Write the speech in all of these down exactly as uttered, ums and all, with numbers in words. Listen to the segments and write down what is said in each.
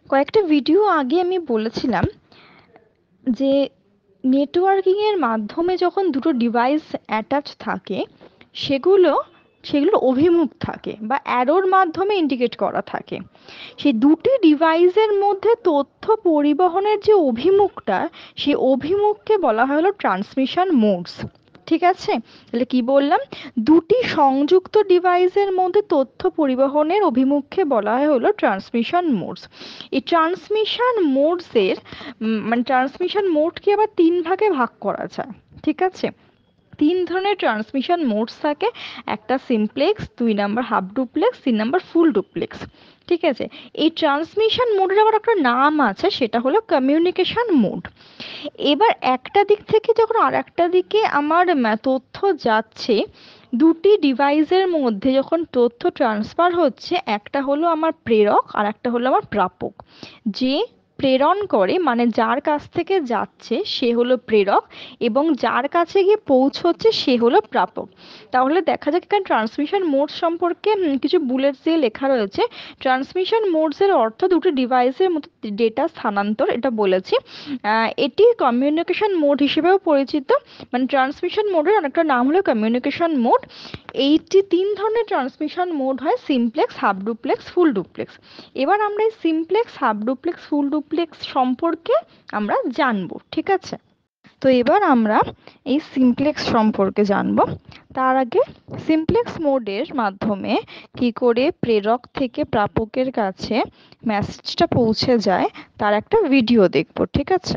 কয়েকটা ভিডিও আগে আমি বলেছিলাম যে নেটওয়ার্কিং এর মাধ্যমে যখন দুটো ডিভাইস অ্যাটাচ থাকে সেগুলো সেগুলোর অভিমুখ থাকে বা অ্যারোর মাধ্যমে ইন্ডিকেট করা থাকে। সেই দুটি ডিভাইসের মধ্যে তথ্য পরিবহনের যে অভিমুখটা, সেই অভিমুখকে বলা হয় হলো ট্রান্সমিশন মোডস। ঠিক আছে, তাহলে কি বললাম, দুটি সংযুক্ত ডিভাইসের মধ্যে তথ্য পরিবহনের অভিমুখকে বলা হয় হলো ট্রান্সমিশন মোডস। এই ট্রান্সমিশন মোডসের মানে ট্রান্সমিশন মোডকে আবার তিন ভাগে ভাগ করা যায়। ঠিক আছে, তিন ধরনের ট্রান্সমিশন মোডস থাকে। একটা সিমপ্লেক্স, দুই নাম্বার হাফ ডুপ্লেক্স, তিন নাম্বার ফুল ডুপ্লেক্স। ঠিক আছে, এই ট্রান্সমিশন মোডের আবার একটা নাম আছে, সেটা হলো কমিউনিকেশন মোড। এবার একটা দিক থেকে যখন আর একটা দিকে আমার তথ্য যাচ্ছে, দুটি ডিভাইসের মধ্যে যখন তথ্য ট্রান্সফার হচ্ছে, একটা হলো আমার প্রেরক আর একটা হলো আমার প্রাপক। যে প্রেরণ করে মানে যার কাছ থেকে যাচ্ছে সে হলো প্রেরক, এবং যার কাছে গিয়ে পৌঁছচ্ছে সে হলো প্রাপক। তাহলে দেখা যাক এখানে ট্রান্সমিশন মোড সম্পর্কে কিছু বুলেটস দিয়ে লেখা রয়েছে। ট্রান্সমিশন মোডসের অর্থ দুটি ডিভাইসের মধ্যে ডেটা স্থানান্তর, এটা বলেছি। এটি কমিউনিকেশন মোড হিসেবেও পরিচিত, মানে ট্রান্সমিশন মোডের অনেকটা নাম হলো কমিউনিকেশন মোড। এইটি তিন ধরনের ট্রান্সমিশন মোড হয়, simplex, half duplex, full duplex. এবার আমরা এই simplex, half duplex, full duplex সম্পর্কে আমরা জানবো। ঠিক আছে, তো এবার আমরা এই সিমপ্লেক্স সম্পর্কে জানবো। তার আগে সিমপ্লেক্স মোডের মাধ্যমে কি করে প্রেরক থেকে প্রাপকের কাছে মেসেজটা পৌঁছে যায় তার একটা ভিডিও দেখবো। ঠিক আছে,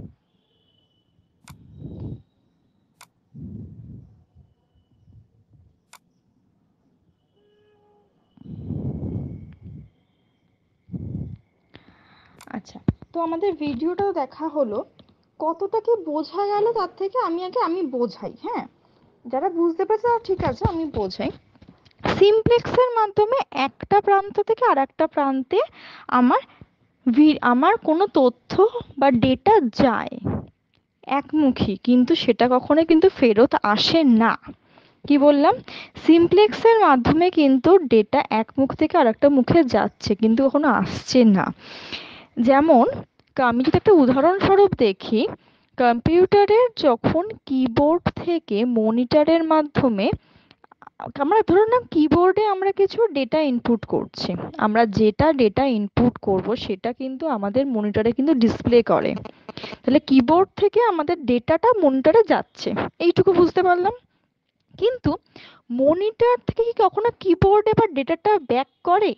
আচ্ছা, তো আমাদের ভিডিওটাও দেখা হলো। কতটা কি বোঝা গেল তার থেকে আমি আগে আমি বোঝাই। হ্যাঁ, যারা বুঝতে পেরেছে তারা ঠিক আছে, আমি বোঝাই। সিমপ্লেক্সের মাধ্যমে একটা প্রান্ত থেকে আর একটা প্রান্তে আমার আমার কোনো তথ্য বা ডেটা যায় একমুখী, কিন্তু সেটা কখনো কিন্তু ফেরত আসে না। কি বললাম, সিমপ্লেক্সের মাধ্যমে কিন্তু ডেটা এক মুখ থেকে আরেকটা মুখে যাচ্ছে কিন্তু কখনো আসছে না। যেমন আমি যদি একটা উদাহরণস্বরূপ দেখি, কম্পিউটারের যখন কিবোর্ড থেকে মনিটরের মাধ্যমে আমরা ধরে নাও কিবোর্ডে আমরা কিছু ডেটা ইনপুট করছি, আমরা যেটা ডেটা ইনপুট করব সেটা কিন্তু আমাদের মনিটরে কিন্তু ডিসপ্লে করে। তাহলে কিবোর্ড থেকে আমাদের ডেটাটা মনিটরে যাচ্ছে, এইটুকু বুঝতে পারলাম। কিন্তু মনিটর থেকে কি কখনো কিবোর্ডে বা ডেটাটা ব্যাক করে?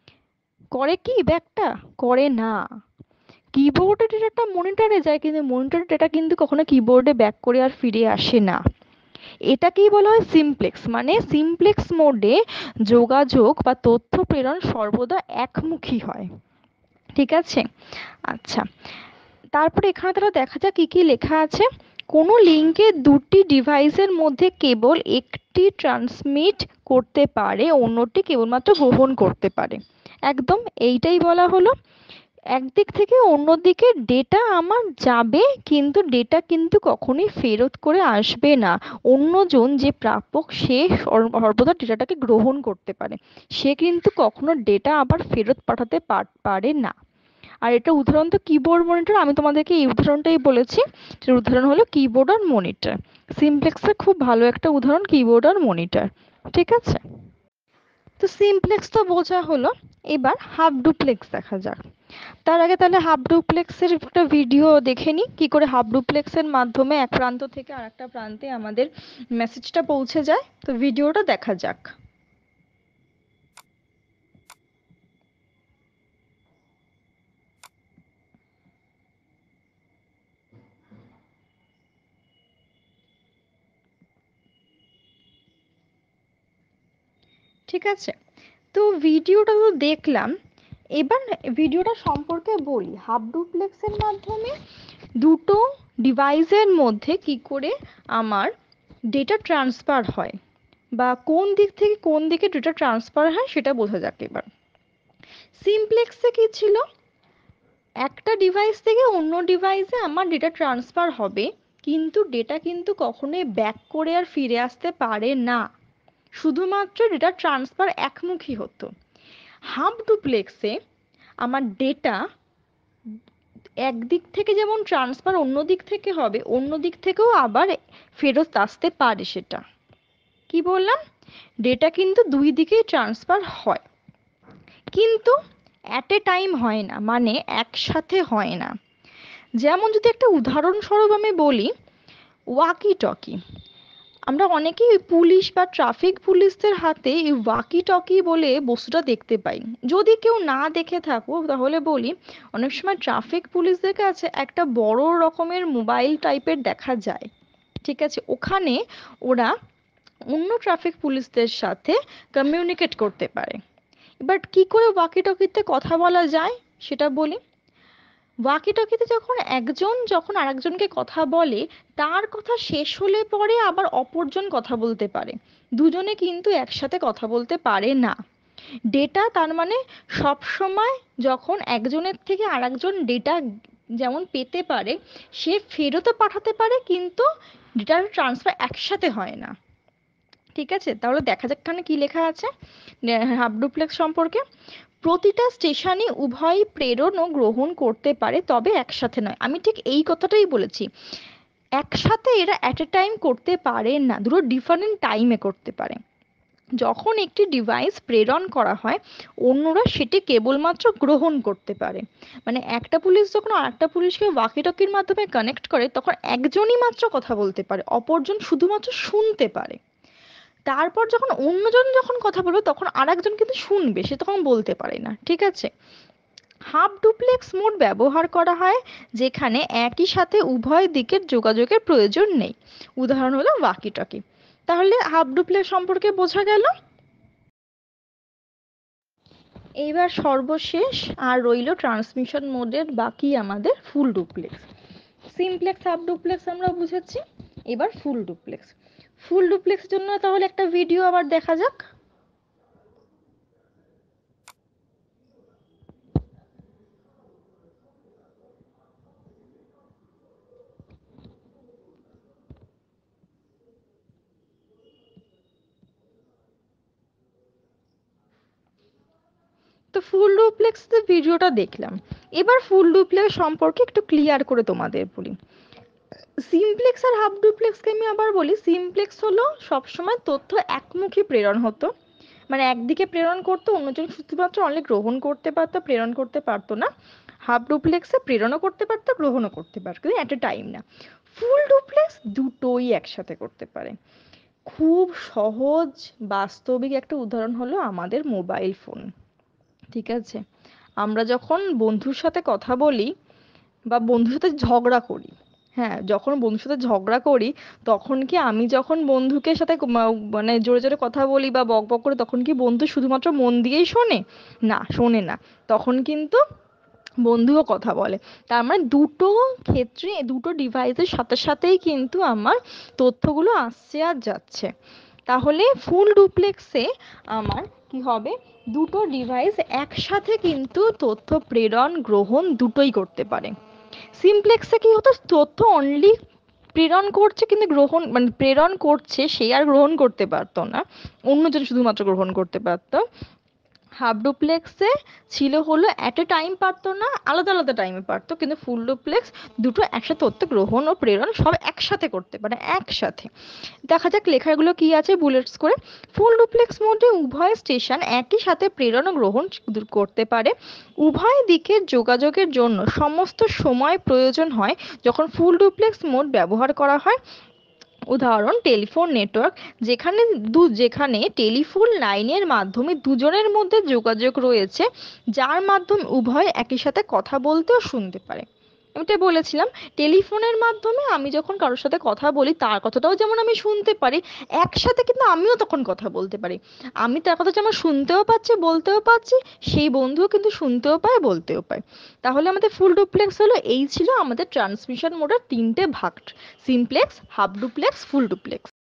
করে কি ব্যাকটা? করে না। কিবোর্ডের ডেটাটা মনিটরে যায়, কিন্তু মনিটরের ডেটা কিন্তু কখনো কিবোর্ডে ব্যাক করে আর ফিরে আসে না। এটাকেই বলা হয় সিমপ্লেক্স, মানে সিমপ্লেক্স মোডে যোগাযোগ বা তথ্য প্রেরণ সর্বদা একমুখী হয়। ঠিক আছে, আচ্ছা, তারপরে এখানে তাহলে দেখা যাক কি কি লেখা আছে। কোনো লিঙ্কে দুটি ডিভাইসের মধ্যে কেবল একটি ট্রান্সমিট করতে পারে, অন্যটি কেবলমাত্র গ্রহণ করতে পারে। একদম এইটাই বলা হলো। একদিক থেকে অন্যদিকে ডেটা আমার যাবে, কিন্তু ডেটা কিন্তু কখনোই ফেরত করে আসবে না। অন্যজন যে প্রাপক সে সর্বদা ডেটাটাকে গ্রহণ করতে পারে, সে কিন্তু কখনো ডেটা আবার ফেরত পাঠাতে পারে না। আর এটা উদাহরণ তো কিবোর্ড মনিটর, আমি তোমাদেরকে এই উদাহরণটাই বলেছি। এর উদাহরণ হলো কিবোর্ড আর মনিটর। সিমপ্লেক্সের খুব ভালো একটা উদাহরণ কিবোর্ড আর মনিটর। ঠিক আছে, তো সিমপ্লেক্স তো বোঝা হলো। এবার হাফ ডুপ্লেক্স দেখা যাক। তার আগে তাহলে হাফ ডুপ্লেক্সের একটা ভিডিও দেখে নিই, কি করে হাফ ডুপ্লেক্সের মাধ্যমে এক প্রান্ত থেকে আর একটা প্রান্তে আমাদের মেসেজটা পৌঁছে যায়। তো ভিডিওটা দেখা যাক। ঠিক আছে, তো ভিডিওটা তো দেখলাম। এবার ভিডিওটা সম্পর্কে বলি। হাফ ডুপ্লেক্সের মাধ্যমে দুটো ডিভাইসের মধ্যে কি করে আমার ডেটা ট্রান্সফার হয় বা কোন দিক থেকে কোন দিকে ডেটা ট্রান্সফার হয় সেটা বোঝা যাক এবার। সিমপ্লেক্সে কি ছিল, একটা ডিভাইস থেকে অন্য ডিভাইসে আমার ডেটা ট্রান্সফার হবে, কিন্তু ডেটা কিন্তু কখনোই ব্যাক করে আর ফিরে আসতে পারে না, শুধুমাত্র ডেটা ট্রান্সফার একমুখী হতো। হাফ ডুপ্লেক্সে আমার ডেটা একদিক থেকে যেমন ট্রান্সফার অন্য দিক থেকে হবে, অন্য দিক থেকেও আবার ফেরত আসতে পারে। সেটা কি বললাম, ডেটা কিন্তু দুই দিকেই ট্রান্সফার হয়, কিন্তু অ্যাট এ টাইম হয় না, মানে একসাথে হয় না। যেমন যদি একটা উদাহরণস্বরূপ আমি বলি, ওয়াকি টকি। আমরা অনেকেই পুলিশ বা ট্রাফিক পুলিশদের হাতে এই ওয়াকি টকি বলে বস্তুটা দেখতে পাই। যদি কেউ না দেখে থাকো তাহলে বলি, অনেক সময় ট্রাফিক পুলিশদের কাছে একটা বড় রকমের মোবাইল টাইপের দেখা যায়, ঠিক আছে? ওখানে ওরা অন্য ট্রাফিক পুলিশদের সাথে কমিউনিকেট করতে পারে। এবার কি করে ওয়াকি টকিতে কথা বলা যায় সেটা বলি। ওয়াকি টকিতে যখন একজন যখন আরেকজনকে কথা বলে, তার কথা শেষ হলে পরে আবার অপরজন কথা বলতে পারে, দুজনে কিন্তু একসাথে কথা বলতে পারে না। ডেটা তার মানে সব সময় যখন একজনের থেকে আরেকজন ডেটা যেমন পেতে পারে, সে ফেরতও পাঠাতে পারে, কিন্তু ডেটার ট্রান্সফার একসাথে হয় না। ঠিক আছে, তাহলে দেখা যাক এখানে কি লেখা আছে হাফ ডুপ্লেক্স সম্পর্কে। প্রতিটা স্টেশনে উভয়ই প্রেরণ ও গ্রহণ করতে পারে, তবে একসাথে নয়। আমি ঠিক এই কথাটাই বলেছি, একসাথে এরা অ্যাট এ টাইম করতে পারে না, দুটো ডিফারেন্ট টাইমে করতে পারে। যখন একটি ডিভাইস প্রেরণ করা হয়, অন্যরা সেটি কেবলমাত্র গ্রহণ করতে পারে। মানে একটা পুলিশ যখন আরেকটা পুলিশকে ওয়াকিটকির মাধ্যমে কানেক্ট করে, তখন একজনই মাত্র কথা বলতে পারে, অপরজন শুধুমাত্র শুনতে পারে। তারপর যখন অন্যজন যখন কথা বলবে, তখন আরেকজন কিন্তু শুনবে, সে তখন বলতে পারে না। ঠিক আছে, হাফ ডুপ্লেক্স মোড ব্যবহার করা হয় যেখানে একই সাথে উভয় দিকের যোগাযোগের প্রয়োজন নেই। উদাহরণ হলো ওয়াকি টকি। তাহলে হাফ ডুপ্লেক্স সম্পর্কে বোঝা গেল। এইবার সর্বশেষ আর রইল ট্রান্সমিশন মোডের বাকি আমাদের full duplex. Simplex, half duplex আমরা বুঝেছি, এবার ফুল ডুপ্লেক্স। ফুল ডুপ্লেক্স জন্য তাহলে একটা ভিডিও আবার দেখা যাক। তো ফুল ডুপ্লেক্স ভিডিওটা দেখলাম, এবার ফুল ডুপ্লেক্স সম্পর্কে একটু ক্লিয়ার করে তোমাদের বলি। সিমপ্লেক্স আর হাফ ডুপ্লেক্সকে আমি আবার বলি, সিমপ্লেক্স হলো সবসময় তথ্য একমুখী প্রেরণ হতো, মানে একদিকে প্রেরণ করতো, অন্যজন শুধুমাত্র অনলি গ্রহণ করতে পারতো, প্রেরণ করতে পারতো না। হাফ ডুপ্লেক্সে প্রেরণও করতে পারতো, গ্রহণও করতে পারতো, কিন্তু অ্যাট এ টাইম না। ফুল ডুপ্লেক্স দুটোই একসাথে করতে পারে। খুব সহজ বাস্তবিক একটা উদাহরণ হলো আমাদের মোবাইল ফোন। ঠিক আছে, আমরা যখন বন্ধুর সাথে কথা বলি বা বন্ধুর সাথে ঝগড়া করি, হ্যাঁ, যখন বন্ধুর সাথে ঝগড়া করি, তখন কি আমি যখন বন্ধুকে সাথে মা- মানে জোরে জোরে কথা বলি বা বক বক করি, তখন কি বন্ধু শুধুমাত্র মন দিয়েই শোনে? না, শোনে না। তখন কিন্তু বন্ধুও কথা বলে। তার মানে দুটো ক্ষেত্রে, দুটো ডিভাইসের সাথে সাথেই কিন্তু আমার তথ্যগুলো আসছে আর যাচ্ছে। তাহলে ফুল ডুপ্লেক্সে আমার কি হবে, দুটো ডিভাইস একসাথে কিন্তু তথ্য প্রেরণ গ্রহণ দুটোই করতে পারে। সিমপ্লেক্সে কি হতো, তথ্য অনলি প্রেরণ করছে, কিন্তু গ্রহণ মানে প্রেরণ করছে, সে আর গ্রহণ করতে পারতো না, অন্যজন শুধুমাত্র গ্রহণ করতে পারতো। হাফ ডুপ্লেক্সে ছিল হলো অ্যাট এ টাইম পারতো না, আলাদা আলাদা টাইমে পারতো, কিন্তু ফুল ডুপ্লেক্স দুটো একসাথে তথ্য গ্রহণ ও প্রেরণ সব একসাথে করতে পারে, একসাথে। দেখা যাক লেখাগুলো কি আছে বুলেটস করে। ফুল ডুপ্লেক্স মোডে উভয় স্টেশন একই সাথে প্রেরণ ও গ্রহণ করতে পারে। উভয় দিকের যোগাযোগের জন্য সমস্ত সময় প্রয়োজন হয় যখন ফুল ডুপ্লেক্স মোড ব্যবহার করা হয়। উদাহরণ টেলিফোন নেটওয়ার্ক, যেখানে দু যেখানে টেলিফোন লাইনের মাধ্যমে দুজনের মধ্যে যোগাযোগ রয়েছে, যার মাধ্যমে উভয় একই সাথে কথা বলতে ও শুনতে পারে। আমি এটা বলেছিলাম, টেলিফোনের মাধ্যমে আমি যখন কারোর সাথে কথা বলি, তার কথাটাও যেমন আমি শুনতে পারি, একসাথে কিন্তু আমিও তখন কথা বলতে পারি। আমি তার কথা যেমন শুনতেও পাচ্ছি, বলতেও পাচ্ছি, সেই বন্ধুও কিন্তু শুনতেও পায়, বলতেও পায়। তাহলে আমাদের ফুল ডুপ্লেক্স হলো, এই ছিল আমাদের ট্রান্সমিশন মোডের তিনটে ভাগ: simplex, half duplex, full duplex.